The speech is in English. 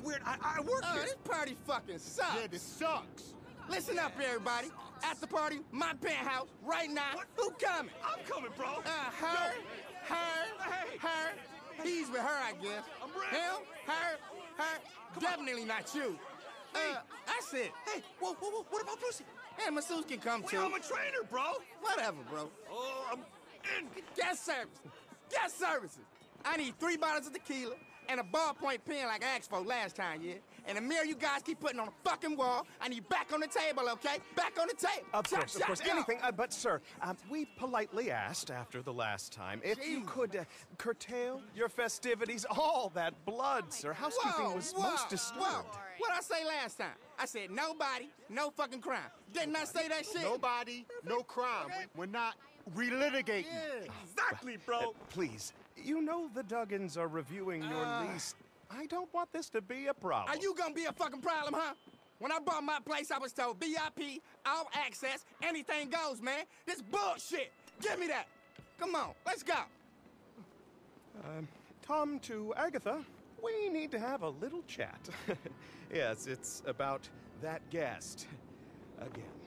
weird. I work here. This party fucking sucks. Yeah, this sucks. Listen up, everybody. After party, my penthouse, right now. What? Who coming? I'm coming, bro. Her. Hey. He's with her, I guess. I'm ready. Him, her. Definitely not you. That's it. Hey, whoa. What about Pussy? Hey, Masseuse can come Wait, too. I'm a trainer, bro. Whatever, bro. Oh, I'm in. Guest services. I need 3 bottles of tequila and a ballpoint pen like I asked for last time, yeah? And a mirror you guys keep putting on the fucking wall. I need back on the table, okay? Back on the table. Of course, go. anything. But, sir, we politely asked after the last time if you could curtail your festivities. All that blood, sir. Housekeeping was most disturbed. What'd I say last time? I said nobody, no fucking crime. Didn't I say that shit? Nobody, no crime. We're not relitigating. Yeah. Exactly, bro. Please, you know the Duggins are reviewing your lease. I don't want this to be a problem. Are you gonna be a fucking problem, huh? When I bought my place, I was told VIP, all access, anything goes, man. This bullshit. Give me that. Come on, let's go. Tom to Agatha, we need to have a little chat. Yes, it's about that guest. Again.